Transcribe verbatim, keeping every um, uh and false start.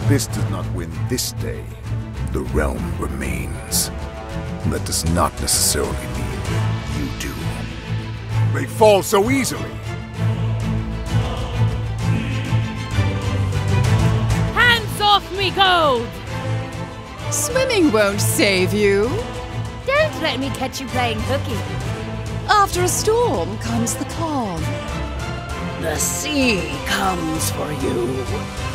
Abyss does not win this day, the realm remains. That does not necessarily mean you do. They fall so easily. Hands off me, gold! Swimming won't save you. Don't let me catch you playing hooky. After a storm comes the calm. The sea comes for you.